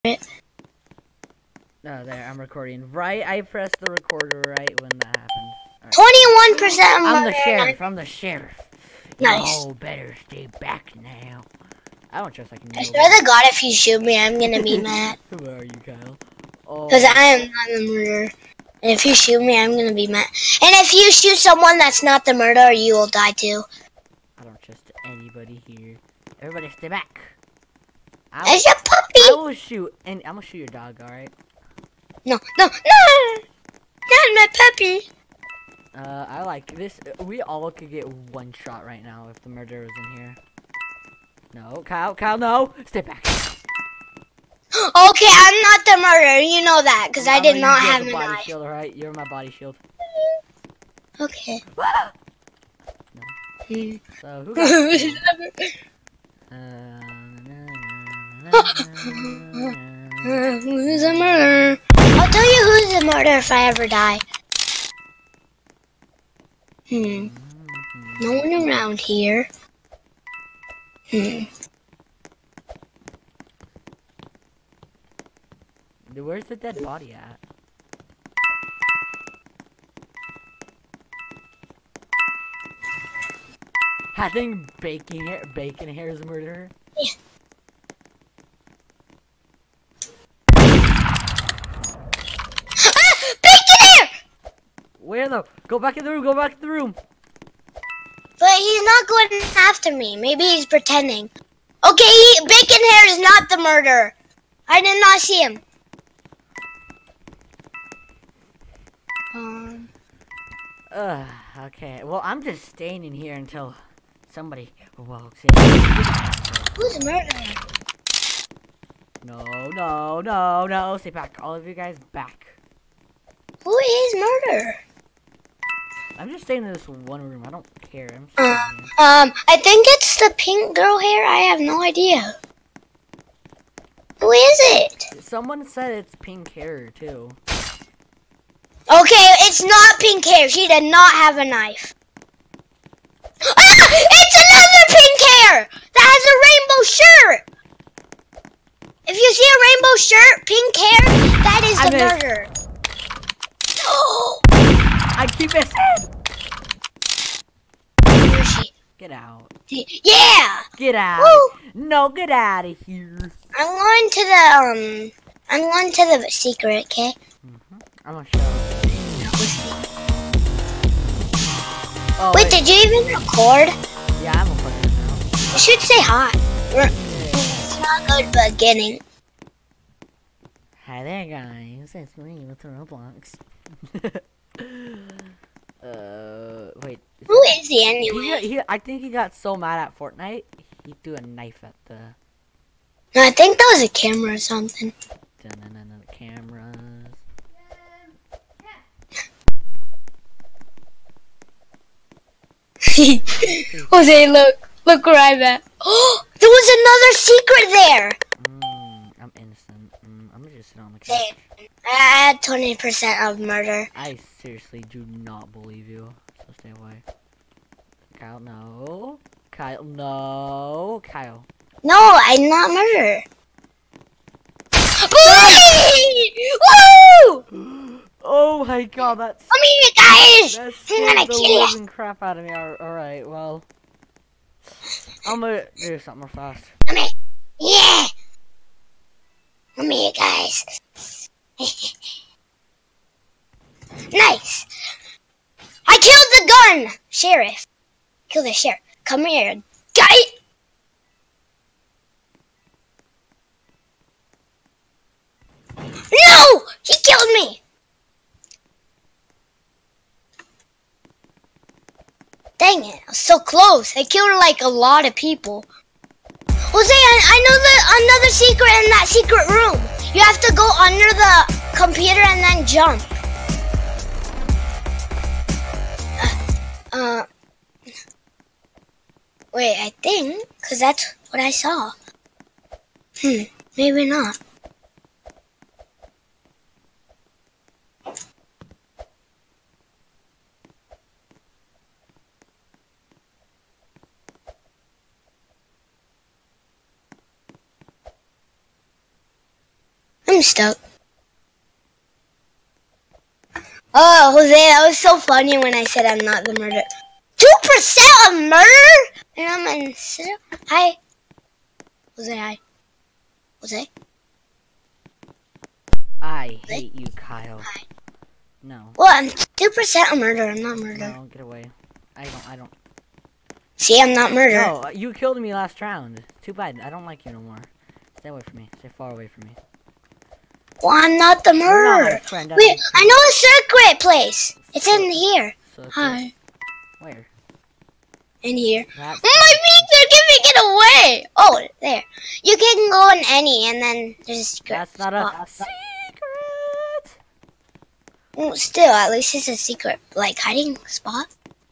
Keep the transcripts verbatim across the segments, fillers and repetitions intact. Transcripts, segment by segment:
it. Oh, there, I'm recording. Right, I pressed the recorder right when that happened. Right. Twenty-one percent. I'm the sheriff. I'm the sheriff. Nice. You better stay back now. I don't trust I can. I swear to God, if you shoot me, I'm gonna be mad. Who are you, Kyle? Oh. Because I am not the murderer. And if you shoot me, I'm gonna be mad. And if you shoot someone that's not the murderer, you will die too. I don't trust anybody here. Everybody stay back. There's a puppy! I will shoot, and I'm gonna shoot your dog, alright? No, no, no! Not my puppy! Uh, I like this. We all could get one shot right now if the murderer was in here. No, Kyle, Kyle, no! Stay back. Okay, I'm not the murderer. You know that, because I did not have a body knife. shield, alright? You're my body shield. Okay. No. Hmm. So, who got uh, Who's the murderer? I'll tell you who's the murderer if I ever die. Hmm. No one around here. Hmm. Where's the dead body at? I think bacon hair, bacon hair is a murderer. Yeah. Ah! Bacon hair! Where though? Go back in the room. Go back in the room. But he's not going after me. Maybe he's pretending. Okay, he, bacon hair is not the murderer. I did not see him. Um. Ugh, okay. Well, I'm just staying in here until somebody walks in. Who's the murderer? No, no, no, no. Stay back. All of you guys back. Who is murderer? I'm just staying in this one room. I don't care. I'm Uh, staying here. um, I think it's the pink girl hair. I have no idea. Who is it? Someone said it's pink hair, too. Okay, it's not pink hair. She did not have a knife. Ah! It's another pink hair that has a rainbow shirt. If you see a rainbow shirt, pink hair, that is I the missed. murderer. No! I keep missing! Where is she? Get out. Yeah! Get out. Woo! No, get out of here. I'm going to the, um, I'm going to the secret, okay? Mm-hmm. I'm gonna show. Oh, Wait, did you even record? Yeah, I'm recording now. You should say hi. It's not good beginning. Hi there, guys. It's me with Roblox. uh, wait. Who is he He, anyway? got- he, I think he got so mad at Fortnite, he threw a knife at the, No, I think that was a camera or something. the, the, the, the cameras. Jose, look. Look where I'm at. Oh, there was another secret there. Mm, I'm innocent. Mm, I'm gonna just sit on the couch. Same. I had twenty percent of murder. I seriously do not believe you, so stay away. Kyle, no. Kyle, no. Kyle. No, I'm not murder. Woo! Oh my god, that's Come here, you guys. that I'm scared gonna the kill you. living crap out of me. All right, well, I'm gonna do something real fast. Come here. Yeah. Come here, you guys. Nice. I killed the gun, sheriff. Kill the sheriff. Come here, guy. No! He killed me! Dang it, I was so close. I killed like a lot of people. Jose, I, I know the another secret in that secret room. You have to go under the computer and then jump. Uh, uh wait, I think, because that's what I saw. Hmm, maybe not. I'm stuck. Oh, Jose, that was so funny when I said I'm not the murderer. Two percent of murder? And I'm in. Hi. Jose, hi. Jose? I hate you, Kyle. Hi. No. Well, I'm two percent of murder. I'm not murder. No, get away. I don't, I don't. See, I'm not murder. No, you killed me last round. Too bad. I don't like you no more. Stay away from me. Stay far away from me. Well, I'm not the You're not my murderer. friend, Wait, I know a secret place. It's in here. So Hi. Where? In here. That's Oh, my feet are giving it away. Oh, there. You can go in any, and then there's a secret That's not a spot. secret. Well, still, at least it's a secret, like, hiding spot.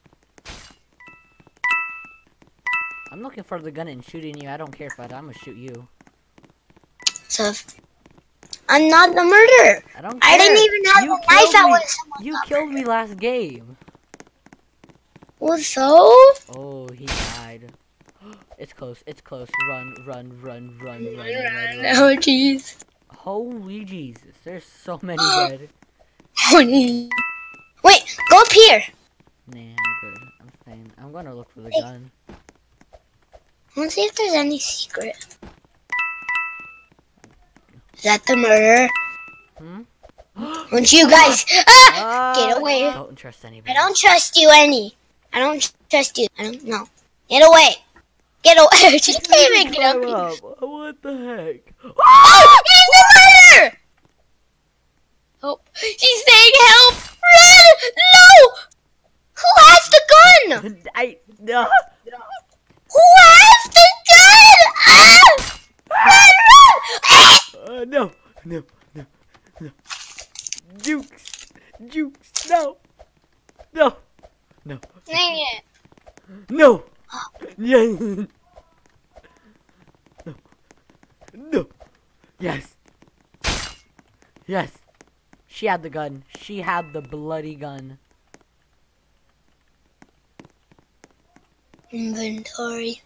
I'm looking for the gun and shooting you. I don't care if I, I'm gonna shoot you. So, if I'm not the murderer. I don't care. I didn't even have You a knife killed out me. when someone You got killed me murdered. last game. Well, so? Oh, he died. It's close. It's close. Run, run, run, run, run, run, run. Oh, jeez. Holy Jesus. There's so many dead. Wait, go up here. Nah, I'm good. I'm staying. I'm gonna look for the gun. Let's see if there's any secret. Is that the murderer? Hmm? Don't you guys ah, Uh, get away? Don't trust anybody. I don't trust you any. I don't trust you. I don't know. Get away. Get away. She can't even get Climb up. up. What the heck? Oh, he's the murderer! Oh, she's saying help. Run! No! Who has the gun? I no. Who has the gun? Ah! Run! Run! Ah! Uh, no, no, no, no. Jukes, Jukes, no, no, no, Dang it. no, yes, no, no, yes, yes. She had the gun. She had the bloody gun. Inventory.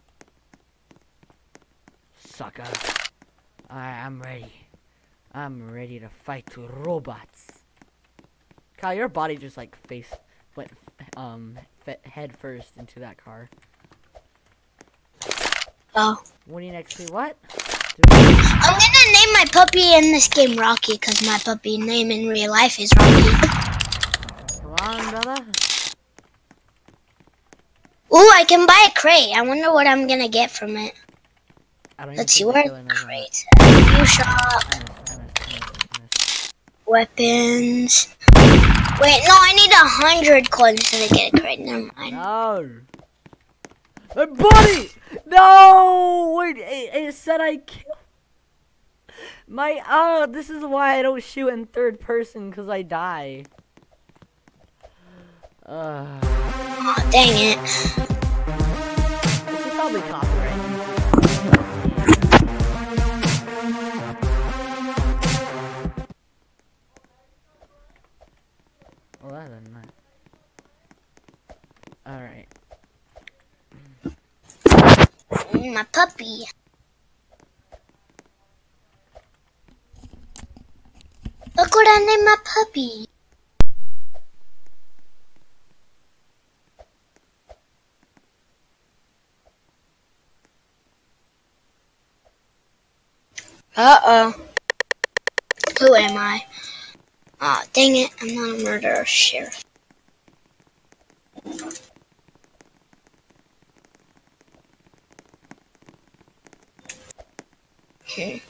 Sucker. Alright, I'm ready. I'm ready to fight to robots. Kyle, your body just like face went um head first into that car. Oh. What do you next to what? I'm gonna name my puppy in this game Rocky because my puppy name in real life is Rocky. Come on, brother. Ooh, I can buy a crate. I wonder what I'm gonna get from it. I don't Let's see even where think the the crate. New shop, I missed, I missed, I missed, I missed. weapons. Wait, no, I need a hundred coins to get a crate. Never mind. No. My body! No! Wait, it, it said I killed. My, oh, this is why I don't shoot in third person, because I die. Uh, Oh, dang it. this is probably copyright. Well, that's a nice. Alright. Mm, my puppy. Look what I named my puppy. Uh-oh. Who am I? Aw, oh, dang it. I'm not a murderer, sheriff. Hmm.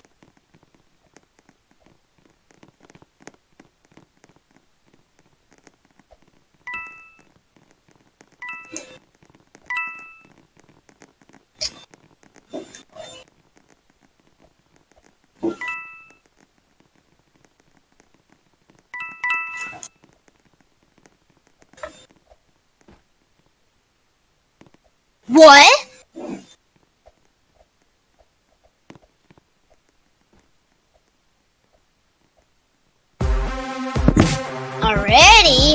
What? Already?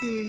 Hmm.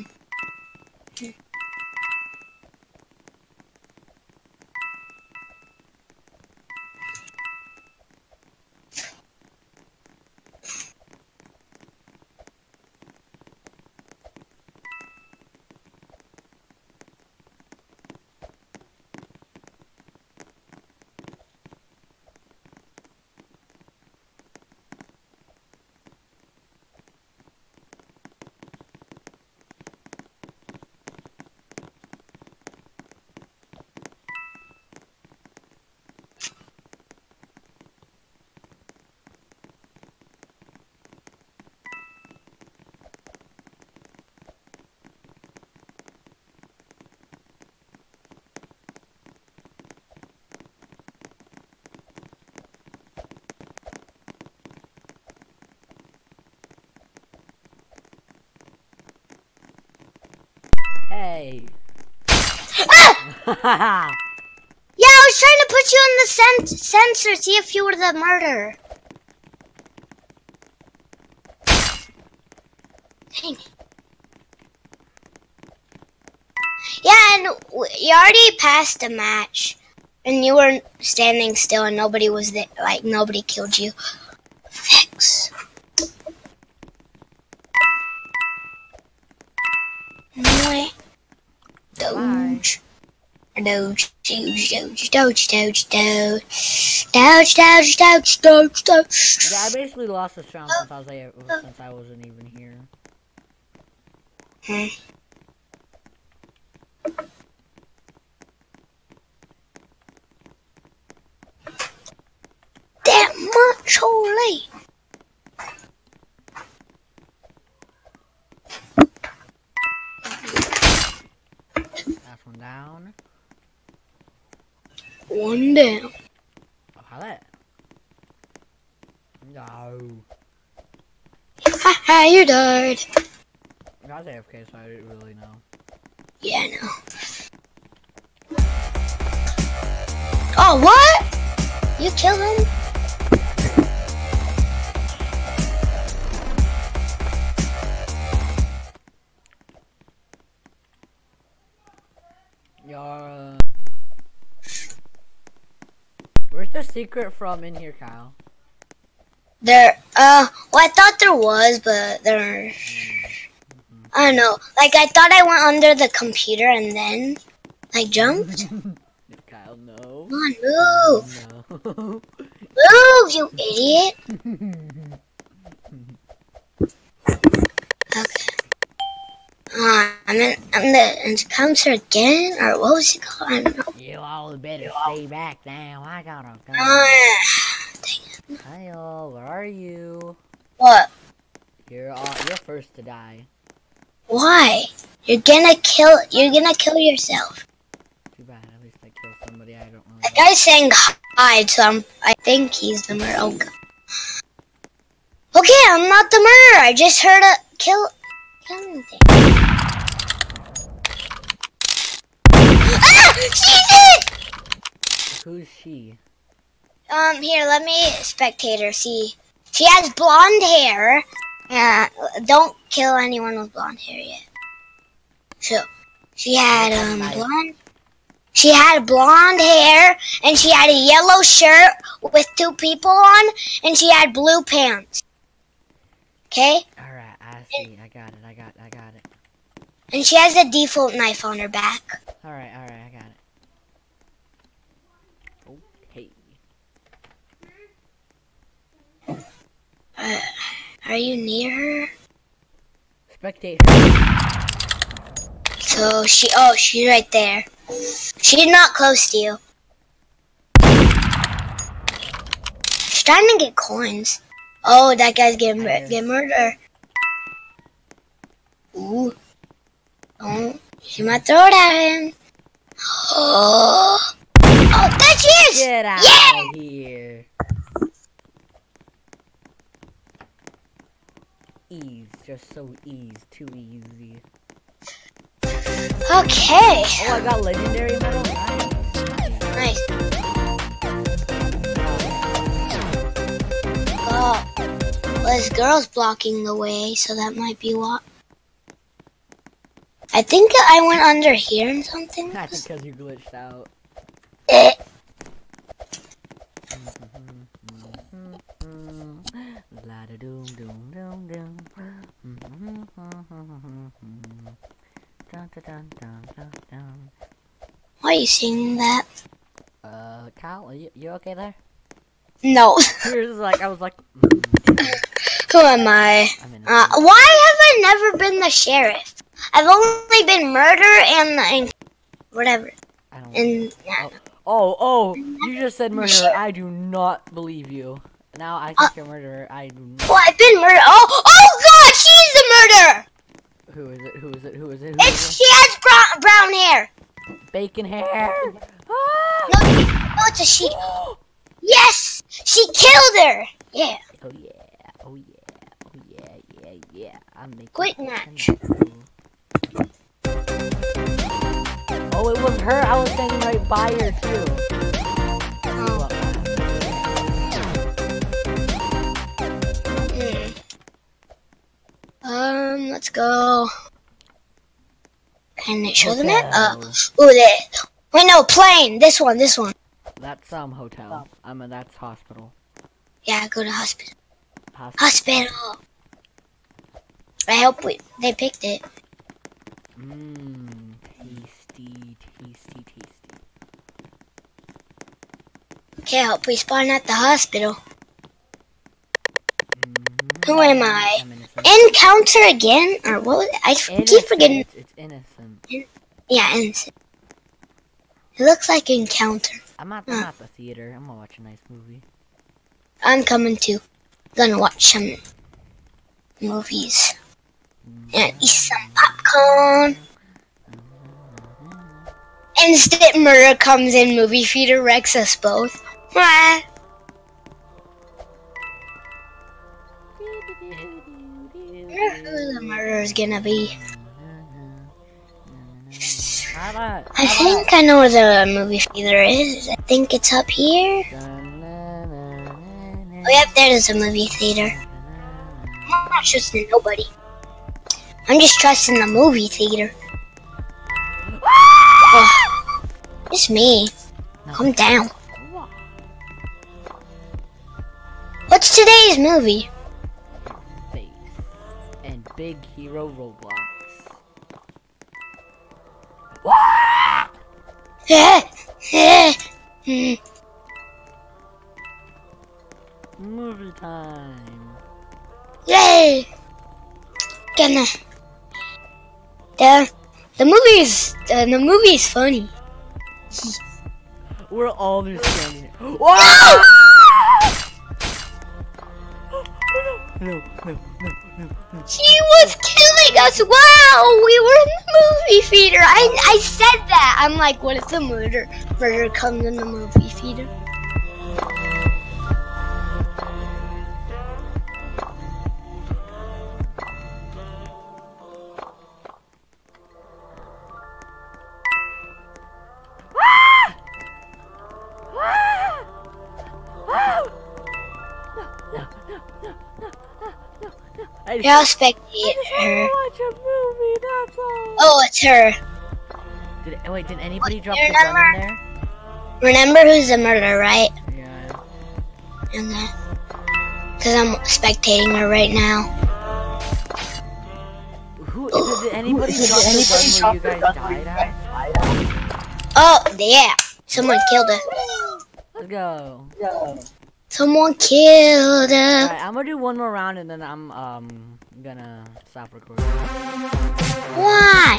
Hey. Ah! Yeah, I was trying to put you in the sen sensor, see if you were the murderer. Dang it. Yeah, and w you already passed the match, and you were standing still, and nobody was there. Like nobody killed you. Fix. Doge. Doge. Doge, doge, doge, doge, doge, doge, doge, doge, doge, doge, doge. Yeah, I basically lost this round since I was there, since I wasn't even here. Hmm. That much, holy. That's one down. One down. Oh, how that? No. Haha, you died. I was A F K, so I didn't really know. Yeah, I know. Oh, what? You killed him? Your, uh... Where's the secret from in here, Kyle? There, uh, well, I thought there was, but there... Mm-hmm. I don't know. Like, I thought I went under the computer and then, like, jumped. Kyle, no. Come on, move. No. Move, you idiot. Okay. Uh, I'm in, I'm the encounter again, or what was it called? I don't know. You all better stay back now. I gotta go. Uh, Kyle, where are you? what? You're uh, you're first to die. Why? You're gonna kill, you're gonna kill yourself. Too bad. At least I killed somebody I don't really That guy's saying hi, so I'm, I think he's the murderer. Oh, God. Okay, I'm not the murderer. I just heard a kill. Kill anything. Ah! She's it! Who's she? Um, here, let me spectator see. She has blonde hair. Yeah, don't kill anyone with blonde hair yet. So, she had um blonde. She had blonde hair, and she had a yellow shirt with two people on, and she had blue pants. Okay? Alright, I see. I got it. I got. I got it. And she has a default knife on her back. Alright. Alright. I got it. Okay. Uh, are you near her? Spectate. So she, oh, she's right there. She's not close to you. She's trying to get coins. Oh, that guy's getting mur get murdered. Ooh. Don't. She might throw it at him. Oh. Oh, there she is! Get out Yeah! of here. Ease. Just so ease. Too easy. Okay. Oh, I got legendary medal. Nice. Nice. Oh. Well, this girl's blocking the way, so that might be what. I think I went under here and something. I think because you glitched out. Eh. La da doom doom doom doom. Dun dun dun dun dun dun. Why are you singing that? Uh, Kyle, are you, you okay there? No. Yours is like, I was like, mm, Who am I? I'm in Uh, why have I never been the sheriff? I've only been murder and, and whatever. I don't And yeah. Oh, oh, you just said murderer. I do not believe you. Now I think Uh, you're murderer. I do not. Well, I've been murder. Oh, oh God, she's the murderer. Who is it? Who is it? Who is it? Who It's is she has brown brown hair. it? Bacon hair. No, no, it's a she. Yes, she killed her. Yeah. Oh yeah. Oh yeah. Oh yeah. Yeah. Yeah. I'm making. Quick match. Oh, it was her. I was standing right by her too. Oh. Hmm. Um, let's go. Can it show the map? Uh, ooh, there. Wait, no, plane. This one, this one. That's um hotel. I mean that's hospital. Yeah, go to hospital. Hospital. Hospital. I hope we they picked it. Mmm, tasty, tasty, tasty. Okay, I hope we spawn at the hospital. Mm-hmm. Who am I? I'm innocent. Encounter again? Or what was it? I f- keep Innocent. forgetting. It's, it's innocent. Yeah, innocent. It looks like Encounter. I'm at, I'm at the theater. I'm gonna watch a nice movie. I'm coming too. Gonna watch some movies. And eat some popcorn. Instant murder comes in movie theater, wrecks us both. Mwah. Wonder who the murderer is gonna be. How about, I think I know where the movie theater is. I think it's up here. Oh, yep, there's a movie theater. I'm not trusting nobody. I'm just trusting the movie theater. Oh, it's me. Calm down. What's today's movie? Face and Big Hero Roblox. Eh, eh, hmm. Movie time. Yay! Gonna. The the movie's uh, the movie's funny. We're all just standing here. No! No, no, no, no, no. She was killing us. Wow, we were in the movie theater. I I said that. I'm like, what if the murder murder comes in the movie theater? I Yeah, I'll spectate her. watch a movie, that's all. Oh, it's her. Did, oh, wait, did anybody drop You the gun in remember? there? Remember who's the murderer, right? Yeah. And then, cause I'm spectating her right now. Who, did, did anybody Did drop anybody the gun where you guys died at? Oh, yeah. Someone killed her. Let's go. Someone killed her. Alright, I'm gonna do one more round and then I'm um gonna stop recording. Why?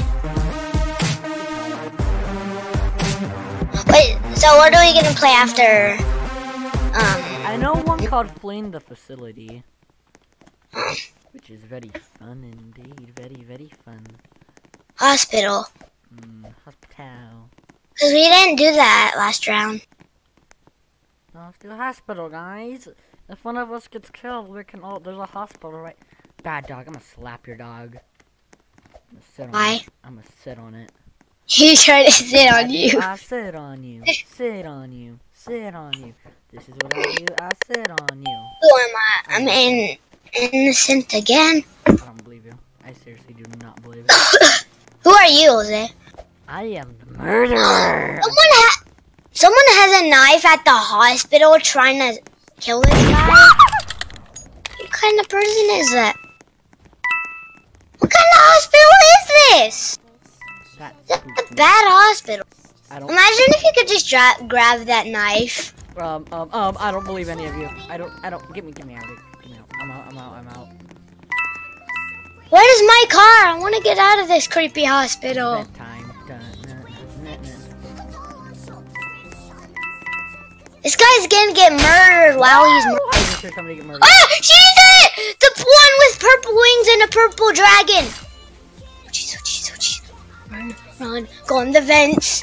Wait, so what are we gonna play after? Um, I know one called Fleeing the Facility, which is very fun indeed. Very, very fun. hospital. Mm, hospital. Cause we didn't do that last round. No, let's do a hospital, guys. If one of us gets killed, we can all. There's a hospital, right? Bad dog. I'm gonna slap your dog. I'm gonna sit on Why? it. I'm gonna sit on it. He tried to sit on you. I sit on you. Sit on you. Sit on you. This is what I do. I sit on you. Who am I? I'm in innocent again. I don't believe you. I seriously do not believe it. Who are you, Jose? I am the murderer. Someone, ha someone has a knife at the hospital trying to kill this guy. What kind of person is that? What kind of hospital is this? That's That's a bad hospital. I don't. Imagine if you could just dra grab that knife. Um, um, um. I don't believe any of you. I don't. I don't. Get me. Get me out of here. Get me out. I'm out. I'm out. I'm out. Where's my car? I want to get out of this creepy hospital. Bedtime. Dun, dun, dun, dun, dun. This guy's gonna get murdered while he's murdered. I just heard somebody get murdered. Ah! She's it! The one with purple wings and a purple dragon! Oh jeez, oh jeez, oh jeez. Run, run, go in the vents.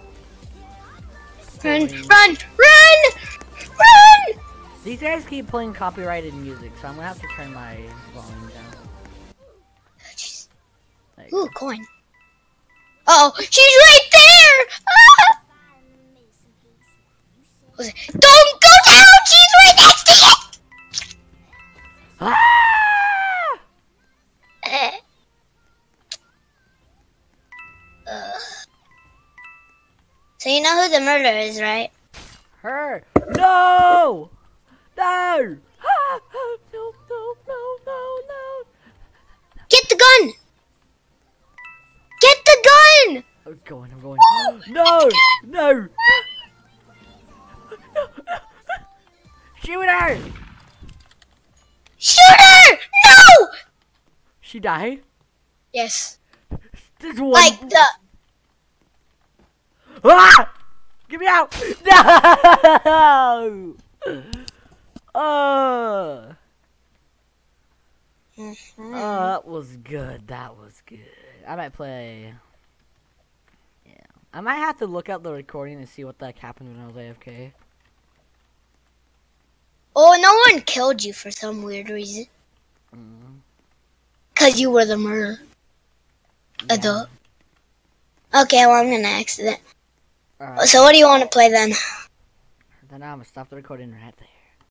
Run, run, run! Run! These guys keep playing copyrighted music, so I'm gonna have to turn my volume down. Oh, jeez. Like, Ooh, coin. Uh oh, she's right there! Ah! Don't go down! She's right next to you! ah! Uh, uh. So you know who the murderer is, right? Her. No! No! Ah! No! No! No! No! No! Get the gun! Get the gun! I'm going. I'm going. No! No! Shoot her! Shoot her! No! She died? Yes. This one. Like the. Ah! Get me out! No! Oh. Mm-hmm. Oh, that was good. That was good. I might play. Yeah. I might have to look up the recording and see what the heck happened when I was A F K. Oh, no one killed you for some weird reason. Mm. Cause you were the murderer. Yeah. Adult. Okay, well I'm gonna accident. Alright. So what do you want to play then? Then I'm gonna stop the recording right there.